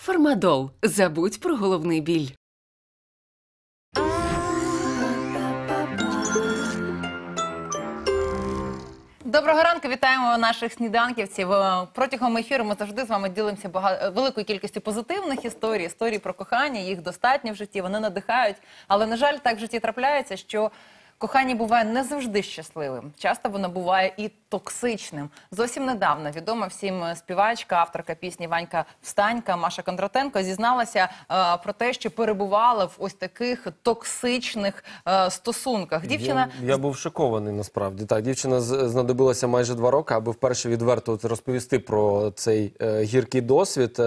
Фармадол. Забудь про головний біль. Доброго ранку, вітаємо наших сніданківців. Протягом ефіру ми завжди з вами ділимося великою кількістю позитивних історій про кохання, їх достатньо в житті, вони надихають. Але, на жаль, так в житті трапляється, що кохання буває не завжди щасливим. Часто воно буває і токсичним. Зовсім недавно відома всім співачка, авторка пісні Ванька Встанька Маша Кондратенко зізналася про те, що перебувала в ось таких токсичних стосунках. Дівчина... Я був шокований, насправді. Так, дівчина знадобилася майже 2 роки, аби вперше відверто розповісти про цей гіркий досвід.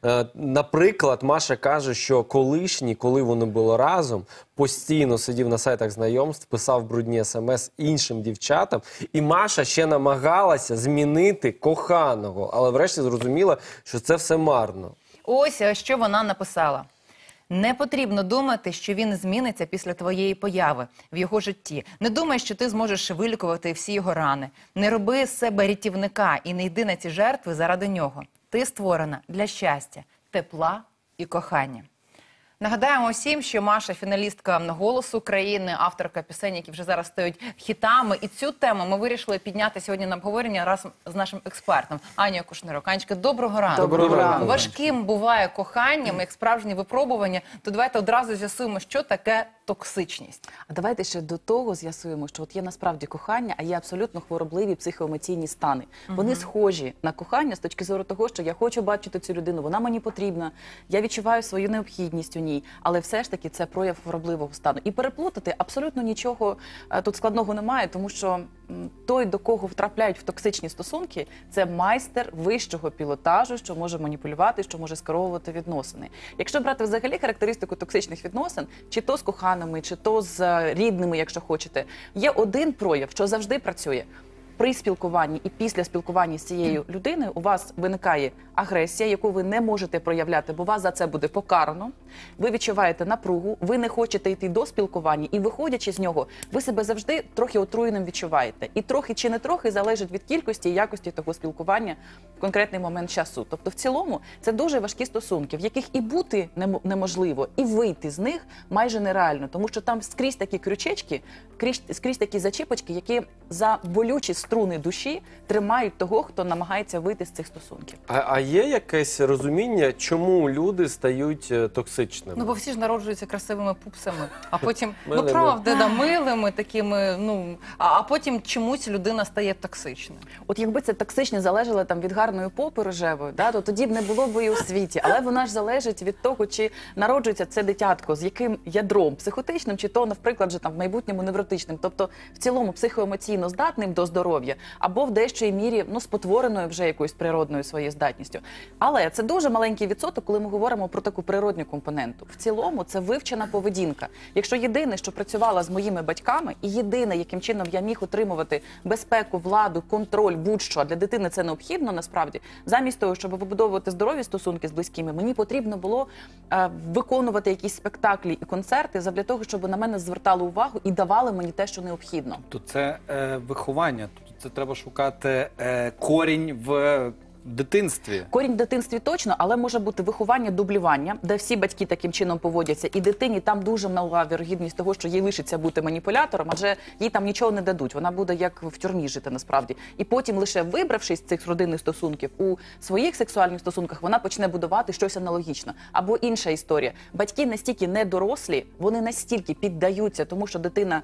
Наприклад, Маша каже, що колишній, коли вони були разом, постійно сидів на сайтах знайомств, писав брудні смс іншим дівчатам, і Маша ще намагалася змінити коханого, але врешті зрозуміла, що це все марно. Ось що вона написала. Не потрібно думати, що він зміниться після твоєї появи в його житті. Не думай, що ти зможеш вилікувати всі його рани. Не роби з себе рятівника і не йди на ці жертви заради нього. Ти створена для щастя, тепла і кохання. Нагадаємо всім, що Маша – фіналістка «Голосу країни», авторка пісень, які вже зараз стають хітами. І цю тему ми вирішили підняти сьогодні на обговорення разом з нашим експертом Анією Кушнирок. Анечка, доброго ранку. Доброго ранку. Важким буває коханням, як справжні випробування. То давайте одразу з'ясуємо, що таке токсичність. А давайте ще до того з'ясуємо, що от є насправді кохання, а є абсолютно хворобливі психоемоційні стани. Вони схожі на кохання з точки зору того, що я хочу бачити цю людину, вона мені потрібна, я відчуваю свою необхідність у ній, але все ж таки це прояв хворобливого стану. І переплутати абсолютно нічого тут складного немає, тому що той, до кого втрапляють в токсичні стосунки, це майстер вищого пілотажу, що може маніпулювати, що може скеровувати відносини. Якщо брати взагалі характеристику токсичних відносин, чи то з коханими, чи то з рідними, якщо хочете, є один прояв, що завжди працює. При спілкуванні і після спілкування з цією людиною у вас виникає агресія, яку ви не можете проявляти, бо вас за це буде покарано. Ви відчуваєте напругу, ви не хочете йти до спілкування, і виходячи з нього, ви себе завжди трохи отруєним відчуваєте. І трохи чи не трохи залежить від кількості і якості того спілкування в конкретний момент часу. Тобто в цілому це дуже важкі стосунки, в яких і бути неможливо, і вийти з них майже нереально, тому що там скрізь такі крючечки, скрізь такі зачіпочки, які за болючі струни душі тримають того, хто намагається вийти з цих стосунків. А є якесь розуміння, чому люди стають токсичними? Ну, бо всі ж народжуються красивими пупсами, а потім, ну правда, милими такими, а потім чомусь людина стає токсичною. От якби це токсичність залежала там від гарної попи рожевої, то тоді б не було б і у світі. Але вона ж залежить від того, чи народжується це дитятко, з яким ядром психотичним, чи то, наприклад, вже там в майбутньому невротичним. Тобто в цілому психоемоційно здатним до здоров'я, або в дещо мірі спотвореною вже якоюсь природною своєю здатністю. Але це дуже маленький відсоток, коли ми говоримо про таку природню компоненту. В цілому це вивчена поведінка. Якщо єдине, що працювала з моїми батьками, і єдине, яким чином я міг отримувати безпеку, владу, контроль, будь-що, а для дитини це необхідно насправді, замість того, щоб вибудовувати здорові стосунки з близькими, мені потрібно було виконувати якісь спектаклі і концерти задля того, щоб на мене звертали увагу і давали мені те, що необхідно. Тут це виховання, тут це треба шукати корінь в дитинстві. Корінь в дитинстві точно, але може бути виховання, дублювання, де всі батьки таким чином поводяться, і дитині там дуже мала вірогідність того, що їй лишиться бути маніпулятором, адже їй там нічого не дадуть, вона буде як в тюрмі жити насправді. І потім, лише вибравшись з цих родинних стосунків, у своїх сексуальних стосунках вона почне будувати щось аналогічне. Або інша історія. Батьки настільки недорослі, вони настільки піддаються тому, що дитина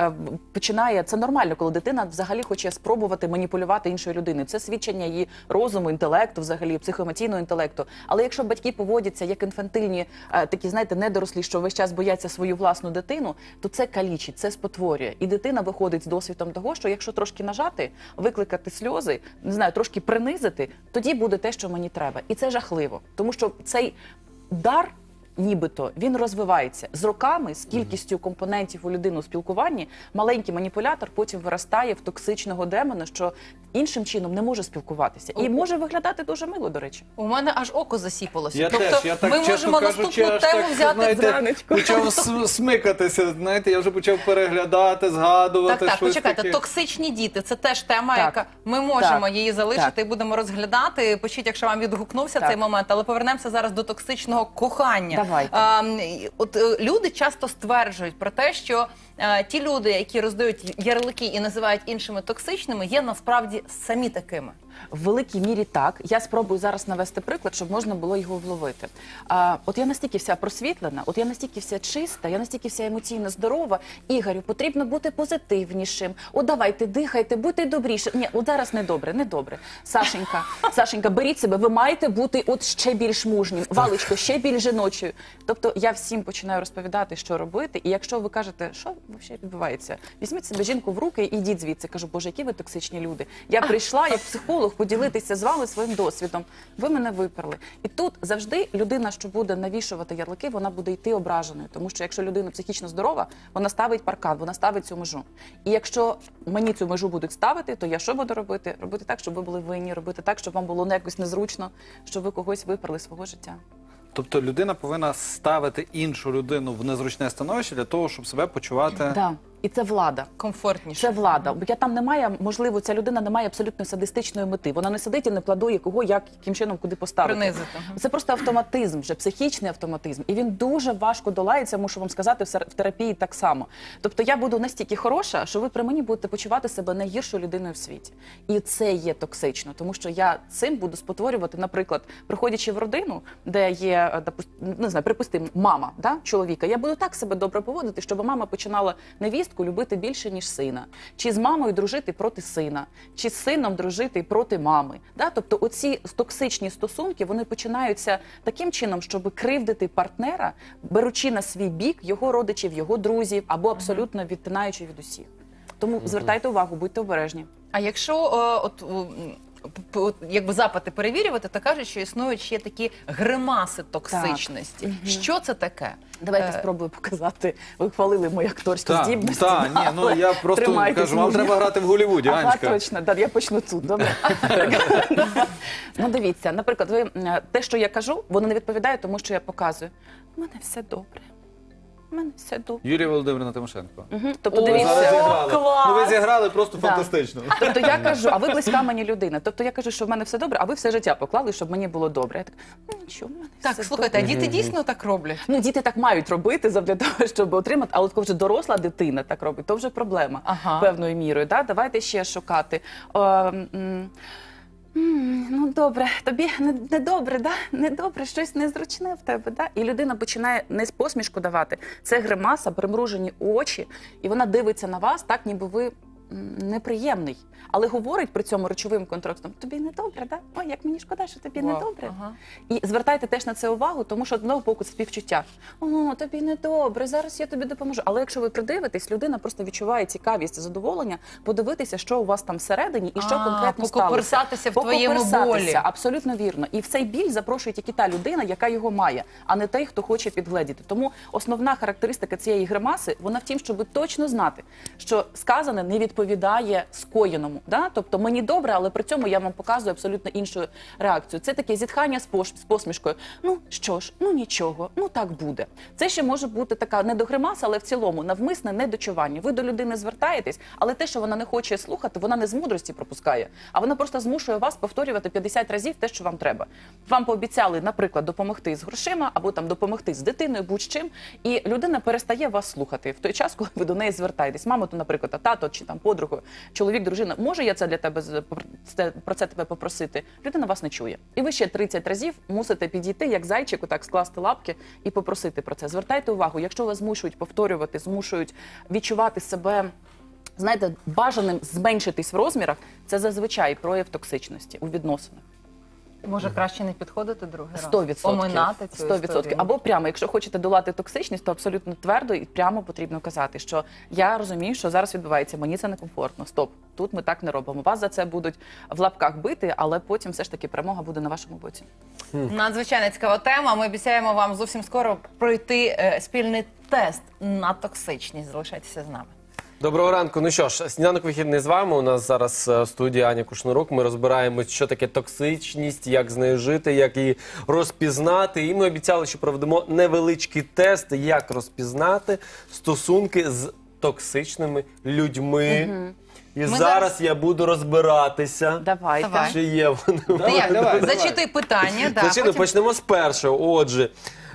починає, це нормально, коли дитина взагалі хоче спробувати маніпулювати іншою людиною. Це свідчення її розуму, інтелекту, взагалі, психоемоційного інтелекту. Але якщо батьки поводяться як інфантильні, такі, знаєте, недорослі, що весь час бояться свою власну дитину, то це калічить, це спотворює. І дитина виходить з досвідом того, що якщо трошки нажати, викликати сльози, не знаю, трошки принизити, тоді буде те, що мені треба. І це жахливо. Тому що цей дар нібито він розвивається. З роками, з кількістю компонентів у людини у спілкуванні, маленький маніпулятор потім виростає в токсичного демона, що іншим чином не може спілкуватися. І може виглядати дуже мило, до речі. У мене аж око засіпалося. Я Тобто теж, я так, ми чесно можемо кажучи, наступну аж тему так, взяти знаєте, зранечку. почав смикатися, знаєте, я вже почав переглядати, згадувати Так, щось почекайте, таке. токсичні діти, це теж тема, Так. яка ми можемо Так. її залишити Так. і будемо розглядати. Пишіть, якщо вам відгукнувся Так. цей момент, але повернемося зараз до токсичного кохання. Давайте. Люди часто стверджують про те, що ті люди, які роздають ярлики і називають іншими токсичними, є насправді самі такими. В великій мірі так. Я спробую зараз навести приклад, щоб можна було його вловити. От я настільки вся просвітлена, от я настільки вся чиста, я настільки вся емоційно здорова. Ігорю, потрібно бути позитивнішим. От давайте, дихайте, будьте добрішим. Ні, от зараз не добре. Сашенька, беріть себе, ви маєте бути от ще більш мужнім. Валечко, ще більш жіночою. Тобто я всім починаю розповідати, що робити. І якщо ви кажете, що взагалі відбувається, візьміть себе жінку в руки і йдіть звідси. Кажу, боже, які ви токсичні люди. Я прийшла як психолог поділитися з вами своїм досвідом. Ви мене виперли. І тут завжди людина, що буде навішувати ярлики, вона буде йти ображеною. Тому що якщо людина психічно здорова, вона ставить паркан, вона ставить цю межу. І якщо мені цю межу будуть ставити, то я що буду робити? Робити так, щоб ви були винні, робити так, щоб вам було якось незручно, щоб ви когось виперли з свого життя. Тобто людина повинна ставити іншу людину в незручне становище для того, щоб себе почувати... Да. І це влада. Комфортніше. Це влада. Бо там немає, можливо, ця людина не має абсолютно садистичної мети. Вона не сидить і не планує кого, яким чином, куди поставити. Принизити. Це просто автоматизм, вже психічний автоматизм. І він дуже важко долається, мушу вам сказати, в терапії так само. Тобто я буду настільки хороша, що ви при мені будете почувати себе найгіршою людиною в світі. І це є токсично, тому що я цим буду спотворювати, наприклад, приходячи в родину, де є, не знаю, припустимо, мама, да, чоловіка, я буду так себе добре поводити, щоб мама починала невістку любити більше, ніж сина. Чи з мамою дружити проти сина, чи з сином дружити проти мами. Да? Тобто оці токсичні стосунки, вони починаються таким чином, щоб кривдити партнера, беручи на свій бік його родичів, його друзів, або абсолютно відтинаючи від усіх. Тому звертайте увагу, будьте обережні. А якщо якби запити перевірювати, то кажуть, що існують ще такі гримаси токсичності. Що це таке? Давайте спробую показати. Ви хвалили мої акторські здібності. Так, ні, ну я просто Тримайтесь, кажу, вам мужньо. треба грати в Голлівуді, Ага, Анечка. точно. Да, я почну тут, добре? Ну, дивіться, наприклад, ви те, що я кажу, воно не відповідає тому, що я показую. У мене все добре. У мене все добре. Юлія Володимирівна Тимошенко. Тобто, Ви дивіться. зараз зіграли. клас! Ну, ви зіграли просто Да. фантастично. Тобто я кажу, а ви близька мені людина. Тобто я кажу, що в мене все добре, а ви все життя поклали, щоб мені було добре. Я так, ну нічого, в мене Так, все слухайте, а добре. діти дійсно так роблять? Ну, діти так мають робити для того, щоб отримати, але коли вже доросла дитина так робить, то вже проблема Ага. певною мірою. Да? Давайте ще шукати. Ну добре, тобі не добре, да? Не добре, щось незручне в тебе. Да? І людина починає не посмішку давати. Це гримаса, примружені очі, і вона дивиться на вас так, ніби ви неприємний. Але говорить при цьому речовим контрактом: тобі не добре, да? Ой, як мені шкода, що тобі не Вау, добре. ага. І звертайте теж на це увагу, тому що одного боку це співчуття. О, тобі не добре, зараз я тобі допоможу. Але якщо ви придивитесь, людина просто відчуває цікавість, задоволення подивитися, що у вас там всередині і що конкретно сталося. покоперсатися в твоєму Покоперсатися, болі. абсолютно вірно. І в цей біль запрошує тільки та людина, яка його має, а не той, хто хоче підгледіти. Тому основна характеристика цієї гримаси, вона в тім, щоб точно знати, що сказане не відповідає скоєному. Да? Тобто мені добре, але при цьому я вам показую абсолютно іншу реакцію. Це таке зітхання з посмішкою. Ну що ж, ну нічого, ну так буде. Це ще може бути така не до гримаса, але в цілому навмисне недочування. Ви до людини звертаєтесь, але те, що вона не хоче слухати, вона не з мудрості пропускає, а вона просто змушує вас повторювати 50 разів те, що вам треба. Вам пообіцяли, наприклад, допомогти з грошима або там допомогти з дитиною, будь-чим, і людина перестає вас слухати в той час, коли ви до неї звертаєтесь. Мамо, то, наприклад, а тато чи там подругою, чоловік, дружина, може я це для тебе про це тебе попросити? Людина вас не чує. І ви ще 30 разів мусите підійти, як зайчику, так скласти лапки і попросити про це. Звертайте увагу, якщо вас змушують повторювати, змушують відчувати себе, знаєте, бажаним зменшитись в розмірах, це зазвичай прояв токсичності у відносинах. Може, краще не підходити другий раз? 100%. Оминати цю 100%. історію. Або прямо, якщо хочете долати токсичність, то абсолютно твердо і прямо потрібно казати, що я розумію, що зараз відбувається, мені це некомфортно. Стоп, тут ми так не робимо. Вас за це будуть в лапках бити, але потім все ж таки перемога буде на вашому боці. Надзвичайно цікава тема. Ми обіцяємо вам зовсім скоро пройти спільний тест на токсичність. Залишайтеся з нами. Доброго ранку. Ну що ж, сніданок вихідний з вами. У нас зараз в студії Аня Кушнирук. Ми розбираємо, що таке токсичність, як з нею жити, як її розпізнати. І ми обіцяли, що проведемо невеличкий тест, як розпізнати стосунки з токсичними людьми. І зараз я буду розбиратися, Давайте. Давай. чи є вони. Давай. Зачитуй питання. Да, Зачину, потім... почнемо з першого. Отже,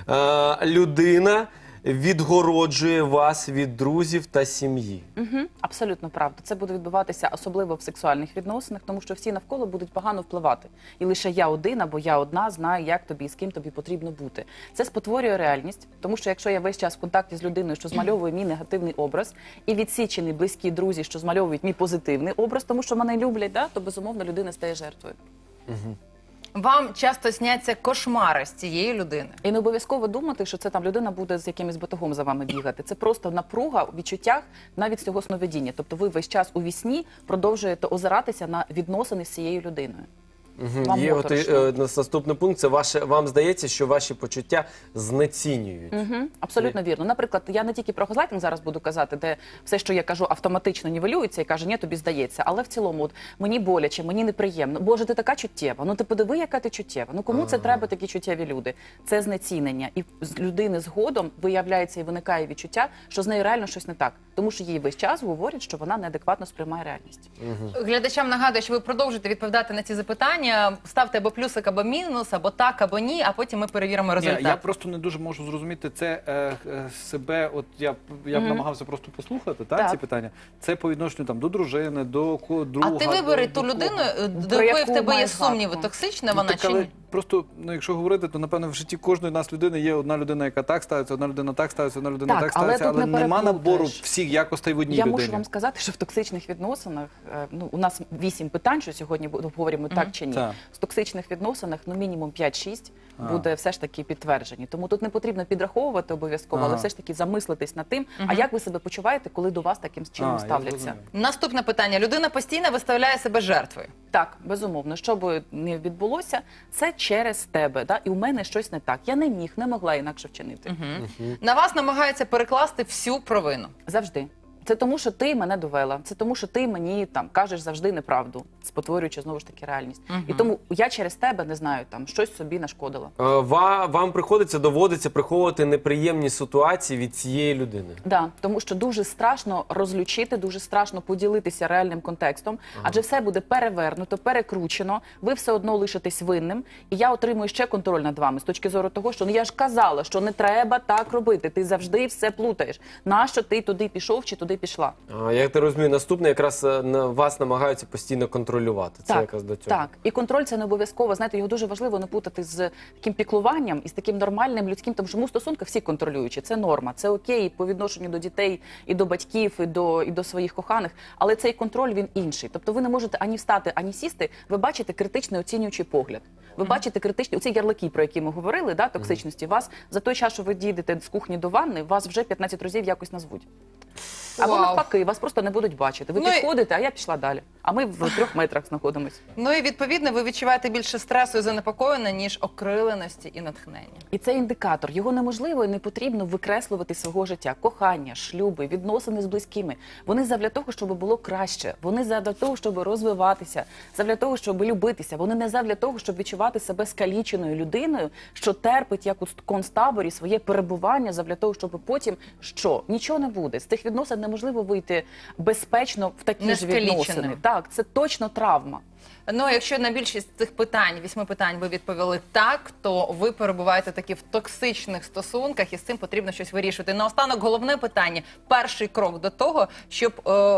людина відгороджує вас від друзів та сім'ї. Абсолютно правда. Це буде відбуватися особливо в сексуальних відносинах, тому що всі навколо будуть погано впливати. І лише я один або я одна знаю, як тобі і з ким тобі потрібно бути. Це спотворює реальність, тому що якщо я весь час в контакті з людиною, що змальовує мій негативний образ, і відсічені близькі друзі, що змальовують мій позитивний образ, тому що мене люблять, то безумовно людина стає жертвою. Вам часто сняться кошмари з цієї людини. І не обов'язково думати, що це там людина буде з якимось батогом за вами бігати. Це просто напруга у відчуттях навіть з цього сновидіння. Тобто ви весь час у вісні продовжуєте озиратися на відносини з цією людиною. Вам Є моторошно. наступний пункт, це вам здається, що ваші почуття знецінюють. Абсолютно вірно. Наприклад, я не тільки про газлайтинг зараз буду казати, де все, що я кажу, автоматично нівелюється і каже, ні, тобі здається. Але в цілому, от, мені боляче, мені неприємно. Боже, ти така чуттєва. Ну ти подиви, яка ти чуттєва. Ну кому це треба, такі чуттєві люди? Це знецінення. І з людини згодом виявляється і виникає відчуття, що з нею реально щось не так. Тому що їй весь час говорять, що вона неадекватно сприймає реальність. Глядачам нагадую, що ви продовжуєте відповідати на ці запитання. Ставте або плюсик, або мінус, або так, або ні, а потім ми перевіримо результат. Ні, я просто не дуже можу зрозуміти це себе. От я б намагався просто послухати Так. ці питання. Це по відношенню до дружини, до друга. А ти вибери ту до людину, кого. до Про якої в яку тебе є маєш сумніви, гадку? токсична вона Так, чи але ні? просто, якщо говорити, то напевно в житті кожної нас людини є одна людина, яка так ставиться, одна людина так ставиться, одна людина Так, так але ставиться, тут але не нема набору переплутаєш. всіх якостей в одній Я людині. можу вам сказати, що в токсичних відносинах, у нас 8 питань, що сьогодні обговорюємо, так чи ні. Так. В токсичних відносинах, мінімум 5-6 буде все ж таки підтверджені. Тому тут не потрібно підраховувати обов'язково, але все ж таки замислитись над тим, а як ви себе почуваєте, коли до вас таким чином Я ставляться. зрозумів. Наступне питання. Людина постійно виставляє себе жертвою. Так, безумовно, що би не відбулося, це через тебе. І у мене щось не так. Я не міг, не могла інакше вчинити. На вас намагаються перекласти всю провину. Завжди. Це тому, що ти мене довела. Це тому, що ти мені кажеш завжди неправду, спотворюючи знову ж таки реальність. І тому я через тебе не знаю, щось собі нашкодила. Вам доводиться приховувати неприємні ситуації від цієї людини. Да, тому що дуже страшно розлючити, дуже страшно поділитися реальним контекстом, адже все буде перевернуто, перекручено, ви все одно лишитесь винним, і я отримую ще контроль над вами з точки зору того, що я ж казала, що не треба так робити, ти завжди все плутаєш. Нащо ти туди пішов чи туди пішла? Як ти розумію, наступне якраз вас намагаються постійно контролювати. Це якраз до цього. Так, і контроль це не обов'язково. Знаєте, його дуже важливо не путати з таким піклуванням і з таким нормальним людським, тому що ми в стосунках всі контролюючі. Це норма, це окей по відношенню до дітей, і до батьків, і до своїх коханих. Але цей контроль, він інший. Тобто ви не можете ані встати, ані сісти, ви бачите критичний оцінюючий погляд. Ви бачите критичні, оці ярлики, про які ми говорили, токсичності, вас за той час, що ви дійдете з кухні до ванни, вас вже 15 разів якось назвуть. Або Вау. навпаки, вас просто не будуть бачити. Ви Ну і- підходите, а я пішла далі. А ми в 3 метрах знаходимося. Ну і відповідно ви відчуваєте більше стресу і занепокоєння, ніж окриленості і натхнення. І це індикатор. Його неможливо і не потрібно викреслювати з свого життя. Кохання, шлюби, відносини з близькими. Вони задля того, щоб було краще. Вони задля того, щоб розвиватися, задля того, щоб любитися. Вони не задля того, щоб відчувати себе скаліченою людиною, що терпить, як у концтаборі, своє перебування, задля того, щоб потім що? Нічого не буде. З цих відносин неможливо вийти безпечно в такі ж відносини. Нескаліченим. Так, це точно травма. Ну, якщо на більшість цих питань, 8 питань ви відповіли так, то ви перебуваєте таки в токсичних стосунках і з цим потрібно щось вирішувати. Наостанок головне питання, перший крок до того, щоб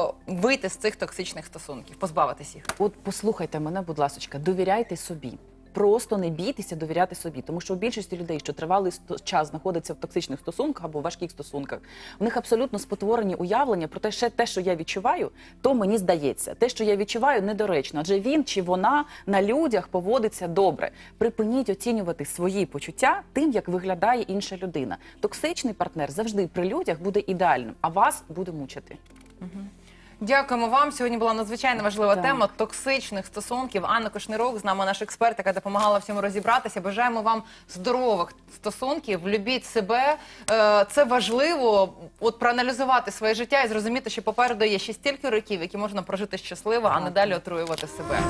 вийти з цих токсичних стосунків, позбавитись їх. От послухайте мене, будь ласка, довіряйте собі. просто не бійтеся довіряти собі. Тому що у більшості людей, що тривалий час знаходиться в токсичних стосунках або в важких стосунках, у них абсолютно спотворені уявлення про те, що я відчуваю, то мені здається. Те, що я відчуваю, недоречно. Адже він чи вона на людях поводиться добре. Припиніть оцінювати свої почуття тим, як виглядає інша людина. Токсичний партнер завжди при людях буде ідеальним, а вас буде мучити. Дякуємо вам. Сьогодні була надзвичайно важлива Так. тема токсичних стосунків. Анна Кушнирук з нами, наш експерт, яка допомагала всьому розібратися. Бажаємо вам здорових стосунків. Любіть себе. Це важливо. От проаналізувати своє життя і зрозуміти, що попереду є ще стільки років, які можна прожити щасливо, а не далі отруювати себе.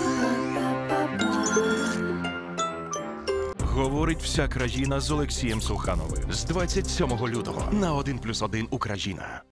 Говорить вся країна з Олексієм Сухановим з 27 лютого на 1+1 Україна.